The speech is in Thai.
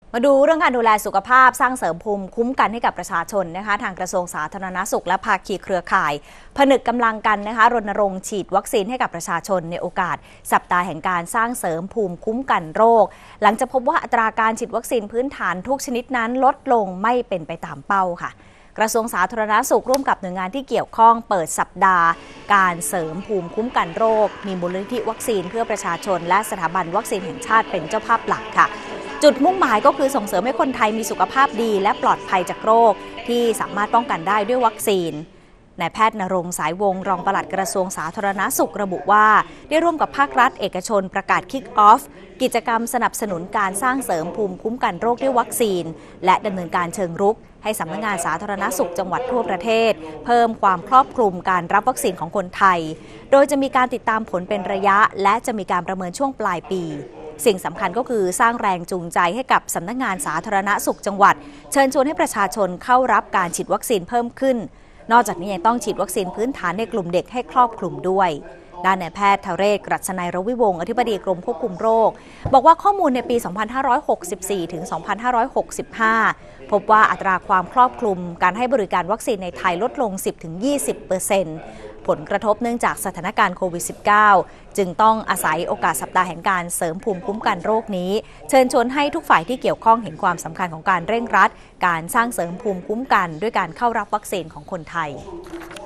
มาดูเรื่องการดูแลสุขภาพสร้างเสริมภูมิคุ้มกันให้กับประชาชนนะคะทางกระทรวงสาธารณสุขและภาคีเครือข่ายผนึกกำลังกันนะคะรณรงค์ฉีดวัคซีนให้กับประชาชนในโอกาสสัปดาห์แห่งการสร้างเสริมภูมิคุ้มกันโรคหลังจากพบว่าอัตราการฉีดวัคซีนพื้นฐานทุกชนิดนั้นลดลงไม่เป็นไปตามเป้าค่ะกระทรวงสาธารณสุขร่วมกับหน่วยงานที่เกี่ยวข้องเปิดสัปดาห์การเสริมภูมิคุ้มกันโรคมีมูลนิธิวัคซีนเพื่อประชาชนและสถาบันวัคซีนแห่งชาติเป็นเจ้าภาพหลักค่ะจุดมุ่งหมายก็คือส่งเสริมให้คนไทยมีสุขภาพดีและปลอดภัยจากโรคที่สามารถป้องกันได้ด้วยวัคซีนนายแพทย์ณรงค์สายวงศ์รองปลัดกระทรวงสาธารณสุขระบุว่าได้ร่วมกับภาครัฐเอกชนประกาศคิกออฟกิจกรรมสนับสนุนการสร้างเสริมภูมิคุ้มกันโรคด้วยวัคซีนและดำเนินการเชิงรุกให้สำนักงานสาธารณสุขจังหวัดทั่วประเทศเพิ่มความครอบคลุมการรับวัคซีนของคนไทยโดยจะมีการติดตามผลเป็นระยะและจะมีการประเมินช่วงปลายปีสิ่งสำคัญก็คือสร้างแรงจูงใจให้กับสำนักงานสาธารณสุขจังหวัดเชิญชวนให้ประชาชนเข้ารับการฉีดวัคซีนเพิ่มขึ้นนอกจากนี้ยังต้องฉีดวัคซีนพื้นฐานในกลุ่มเด็กให้ครอบคลุมด้วยด้านนายแพทย์ทเรศกรัชนัยรวิวงศ์อธิบดีกรมควบคุมโรคบอกว่าข้อมูลในปี 2564 ถึง 2565 พบว่าอัตราความครอบคลุมการให้บริการวัคซีนในไทยลดลง 10-20%ผลกระทบเนื่องจากสถานการณ์โควิด -19 จึงต้องอาศัยโอกาสสัปดาห์แห่งการเสริมภูมิคุ้มกันโรคนี้เชิญชวนให้ทุกฝ่ายที่เกี่ยวข้องเห็นความสำคัญของการเร่งรัดการสร้างเสริมภูมิคุ้มกันด้วยการเข้ารับวัคซีนของคนไทย